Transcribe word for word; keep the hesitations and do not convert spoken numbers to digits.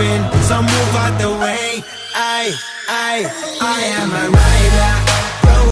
moving, so move out the way. I, I, I am a rider.